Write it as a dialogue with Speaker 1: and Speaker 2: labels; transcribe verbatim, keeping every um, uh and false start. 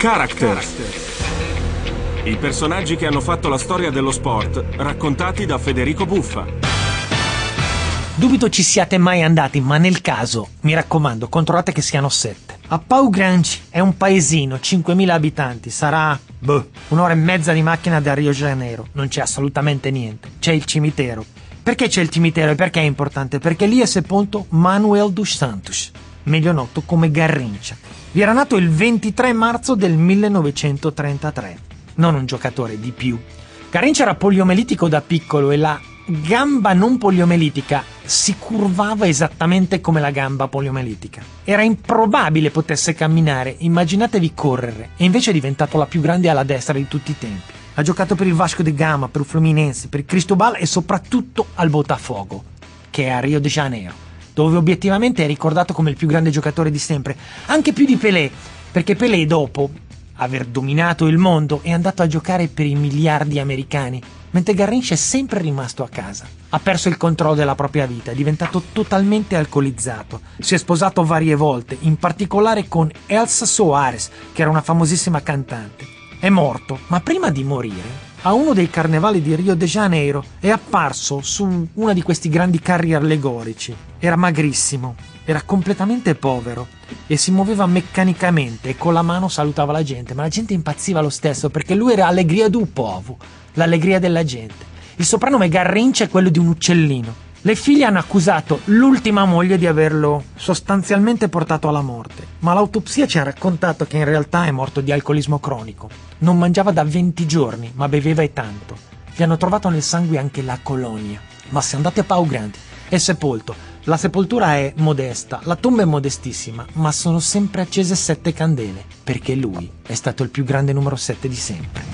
Speaker 1: Characters. I personaggi che hanno fatto la storia dello sport, raccontati da Federico Buffa.
Speaker 2: Dubito ci siate mai andati, ma nel caso, mi raccomando, controllate che siano sette. A Pau Grande è un paesino, cinquemila abitanti, sarà, boh, un'ora e mezza di macchina da Rio de Janeiro. Non c'è assolutamente niente, c'è il cimitero. Perché c'è il cimitero e perché è importante? Perché lì è sepolto Manuel dos Santos, meglio noto come Garrincha. Vi era nato il ventitré marzo del millenovecentotrentatré, non un giocatore di più. Garrincha era poliomelitico da piccolo e la gamba non poliomelitica si curvava esattamente come la gamba poliomelitica. Era improbabile potesse camminare, immaginatevi correre, e invece è diventato la più grande ala destra di tutti i tempi. Ha giocato per il Vasco da Gama, per il Fluminense, per il Cristobal e soprattutto al Botafogo, che è a Rio de Janeiro, dove obiettivamente è ricordato come il più grande giocatore di sempre, anche più di Pelé, perché Pelé dopo aver dominato il mondo è andato a giocare per i miliardi americani, mentre Garrincha è sempre rimasto a casa. Ha perso il controllo della propria vita, è diventato totalmente alcolizzato, si è sposato varie volte, in particolare con Elsa Soares, che era una famosissima cantante. È morto, ma prima di morire, a uno dei carnevali di Rio de Janeiro è apparso su uno di questi grandi carri allegorici. Era magrissimo, era completamente povero e si muoveva meccanicamente e con la mano salutava la gente, ma la gente impazziva lo stesso perché lui era Alegria do Povo, l'allegria della gente. Il soprannome Garrincha è quello di un uccellino. Le figlie hanno accusato l'ultima moglie di averlo sostanzialmente portato alla morte, ma l'autopsia ci ha raccontato che in realtà è morto di alcolismo cronico. Non mangiava da venti giorni, ma beveva e tanto. Gli hanno trovato nel sangue anche la colonia. Ma se andate a Pau Grande, è sepolto. La sepoltura è modesta, la tomba è modestissima, ma sono sempre accese sette candele, perché lui è stato il più grande numero sette di sempre.